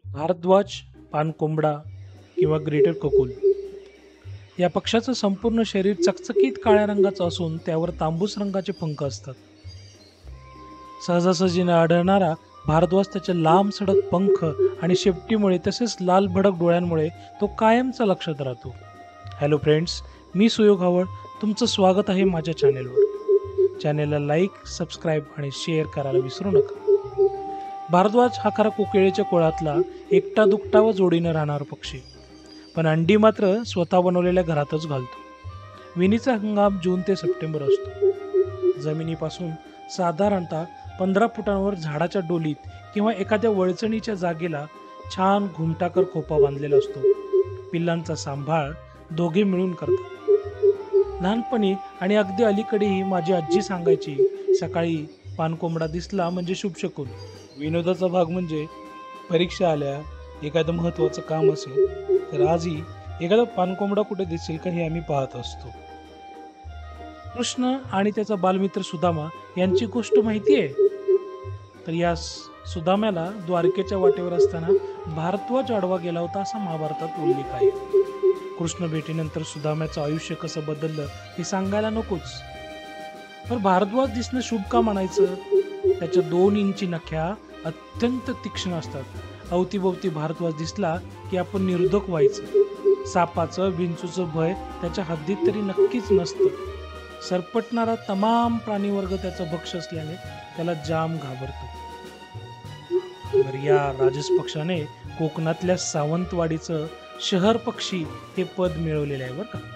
भारद्वाज, पानकोंबडा किंवा ग्रेटर कोकुल या पक्ष्याचं संपूर्ण शरीर चकचकीत काळ्या रंगाचं असून त्यावर तांबूस रंगाचे पंख असतात. सहजासहजीने आढळणारा भारद्वाज त्याचे लांब सडक पंख आणि शेपटीमुळे तसेच लाल भडक डोळ्यांमुळे तो कायमचा लक्षात राहतो. हॅलो फ्रेंड्स, मी सुयोग हावळ. तुमचं स्वागत आहे माझ्या चॅनेलवर. चॅनेलला लाईक, सबस्क्राईब आणि शेअर करायला विसरू नका. भारद्वाज हा खरा कोकिळेच्या कुळातला एकटा दुकटा व जोडीनं राहणारा पक्षी, पण अंडी मात्र स्वतः बनवलेल्या घरातच घालतो. विणीचा हंगाम जून ते सप्टेंबर असतो. जमिनीपासून साधारणतः 15 फुटांवर झाडाच्या डोलीत किंवा एखाद्या वळचणीच्या जागेला छान घुमटाकर खोपा बांधलेला असतो. पिल्लांचा सांभाळ दोघे मिळून करतात. लहानपणी आणि अगदी अलीकडेही माझी आजी सांगायची, सकाळी पानकोंबडा दिसला म्हणजे शुभशकुन. विनोदाचा भाग म्हणजे परीक्षा आल्या, एखादं महत्त्वाचं काम असेल तर आजही एखादा पानकोंबडा कुठे दिसेल का हे आम्ही पाहत असतो. कृष्ण आणि त्याचा बालमित्र सुदामा यांची गोष्ट माहिती आहे. तर या सुदाम्याला द्वारकेच्या वाटेवर असताना भारद्वाज आडवा गेला होता असा महाभारतात उल्लेख आहे. कृष्ण भेटीनंतर सुदाम्याचं आयुष्य कसं बदललं हे सांगायला नकोच. पण भारद्वाज दिसणं शुभ का म्हणायचं? त्याच्या 2 इंची नख्या अत्यंत तीक्ष्ण असतात. अवतीभोवती भारद्वाज दिसला की आपण निर्धोक व्हायचं. सापाचं, विंचूचं भय त्याच्या हद्दीत तरी नक्कीच नसतं. सरपटणारा तमाम प्राणीवर्ग त्याचा भक्ष असल्याने त्याला जाम घाबरतो. तर या राजस पक्षाने कोकणातल्या सावंतवाडीचं शहर पक्षी हे पद मिळवलेलं आहे बरं का.